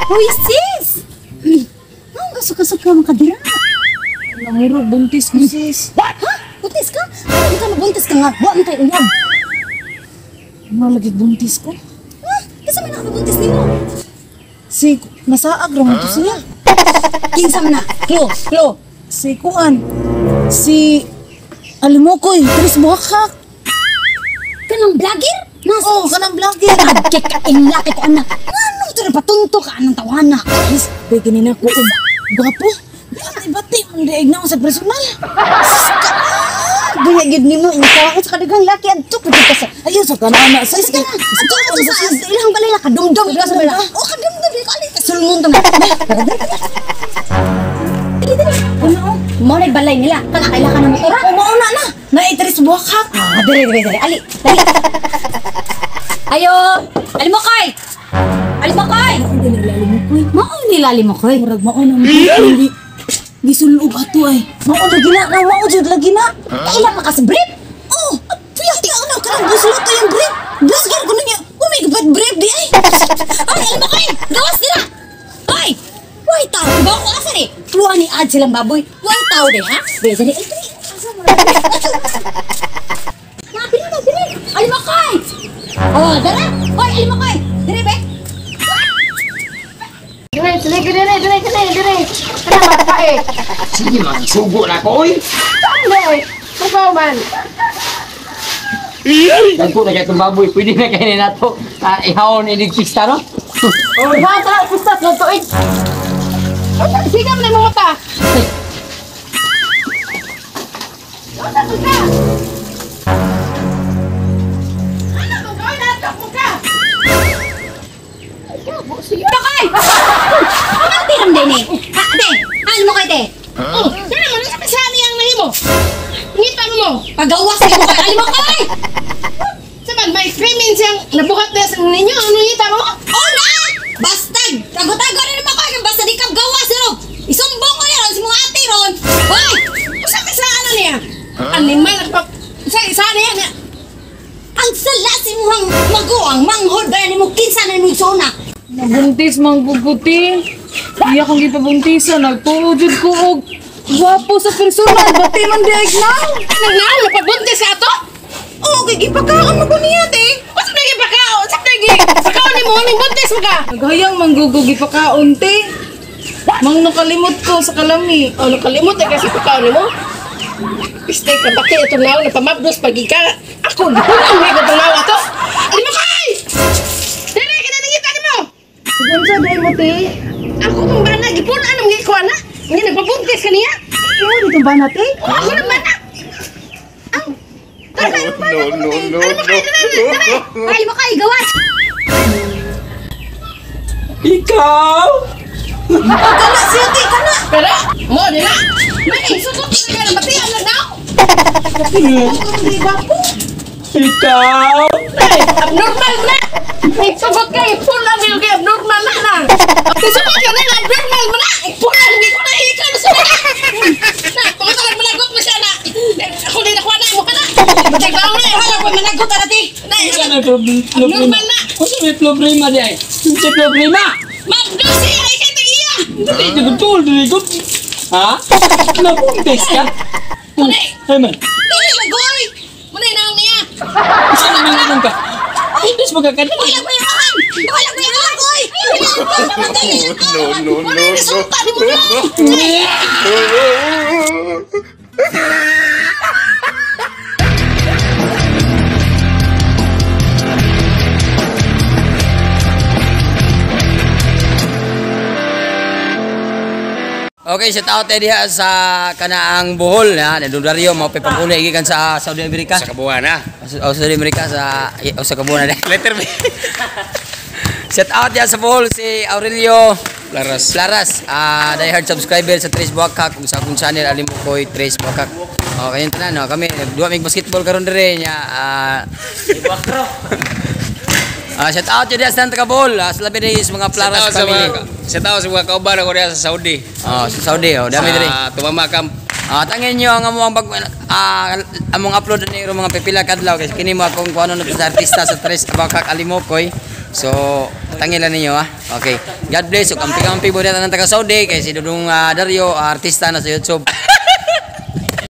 Hoy, sis! Ang kasuka-suka makadira. Namuro, buntis ko sis. Ha? Buntis ka? Hindi ka nabuntis ka nga. Buwan tayo uyab. Malagi buntis ko. Ha? Kasi may nakabuntis nimo. Si, nasaag raman to siya. Kinsa man na? Klo. Si Kuan. Si, alam mo ko Tris Buhakak. Kanang vlogger? Oo, kanang vlogger. Agkik ka inlaki ko anak. Ano ito na patunto ka anong tawana? Tris, bay ganina ko. Gwapo. Bati-bati, mandiig na ako sa personal. Gayagid nimo inka sa kadagang laki adto pud ka sa. Ayun, sa kanana. Sa Sige na. Adto sa ilang balay na kadumdum ka sa balay. Oh, kadumdum ka ali ka sulmon ta. Dili. Ano? Mo na balay nila. Kana kailangan ng motor. Mauna na. Naitris Buhakak. Dili. Ali. Ayo, ali mo kay. Mao nilalim mo koy. Murag mauna mo. Hindi. Gisulog ato ay. Mauna gina na. Mauna lagi na. Kailan pa ka sa brief? Oh, piyati ano ka nang busulot yung brief. Vlogger ko na niya. Umigbat brief di ay. Ay, ali mo kay. Gawas nila. Ay. Why tao? Diba ako asa ni? Tuwa ni ad silang baboy. Why tao de ha? Beza ni. Asa mo na. Bili. Ali mo kay. Oh, dara. Oy, ali mo kay. Dire be. Dire. Kenapa Pak eh? Sige man, sugo na ko, oy! Sandai! Ikaw man! Dagko na kaya itong baboy, pwede na kainin na ito. Ihawon iligpista, no? Oh, bata! Pusat na to eh! Sige mo na yung mata! Ano to ka? Ano to ka? Natok mo ka! Bakay! Ano tiram din eh? Ha, ate! Ano mo kay te? Oh, kaya mo, nasa pasani ang nahimo! Ngita mo! Pagawas ka mo kay ali mo kay! Saman, may krimen siyang nabuhat na sa ninyo. Ano ngita mo? Oh na! Bastag! Tago-tago na naman kayo basta di ka gawas no? Isumbong ko niya sa mga ate ron! Hoy! Usa ka sa ano niya? Animal nagpap... Sa niya niya. Ang salasi mo hang maguang manghod ba ni mo kinsa na mo isuna? Nabuntis mang guguti. Iya kong gipabuntisan. Nagtuujud ko og gwapo sa personal. Bati man diag na. Nangal, napabuntis ka to? Oh, kay gipakaon mo ko niya, te. Wasa na yung pagkaon? Sa nagi? Pagkaon ni mo, ning buntis mo ka? Naghayang manggugugi pakaon, te. Mang nakalimot ko sa kalami. Oh, nakalimot na kasi pagkaon ni mo? Pistay ka, bakit ito na napamabdos pag ika? Ako, hulang may katulaw ato. Ano mo kay? Dili, kinaningita ni mo. Sigan sa day mo, te. Ako kung ba na, gipunan ang gikuha na? Hindi nagpabuntis ka niya? Ano dito ba na, te? Ako naman na. No. Ali mo kay gawas! Ikaw! Kana siya, te. Kana. Pero, mo, nila. May susot ka na matiyan na daw. Hindi gwapo. Ikaw! Ay, abnormal na. May sugot ka, ipunan mo yung abnormal na. Sugot ka na, abnormal mo na. Ipunan, hindi ko na ikaw na sugot. Na, pangatalag managot mo siya na. Ako din nakuha na, mo ka na. Magkagbaw na, hala ko managot na natin. Abnormal na. Kasi may problema di ay. May problema! Magdosi, ay kay tagiya. Hindi betul, good. Ha? Nabuntis ka? Munay. Hey man, Dili, lagoy. Munay na ang niya. saan naman ganun ka? Buntis mo ka ka na. Wala ko yung mahan. Wala ko yung lagoy. No. Munay, nasulta ni mo na. Okay, shout out diha sa kanaang Bohol na Dario mo pagpuli gikan sa Saudi America. Sa kabuhan na. Saudi America sa kabuhan na. Letter B. Shout out diha sa Bohol si Aurelio Laras. Die-hard subscriber sa Tris Buhakak kung sa akong channel Alimukoy Tris Buhakak. Okay, yun tanan no. Kami duwa mig basketball karon dire nya Buhakro. Shout out diha sa Bohol, sa labi ni mga Plaras family. Saya tahu semua kauban ako diya sa Saudi. Sa Saudi dami diri. Tumama camp. Tangin nyo ang among among upload ni mga pipila kadlaw kasi kini mo akong kuano na sa artista sa Tris Buhakak Alimukoy. So tangin lang ninyo ha. Okay. God bless. So kampi-kampi po natin ng taga Saudi kay si Dudong Dario, artista na sa YouTube.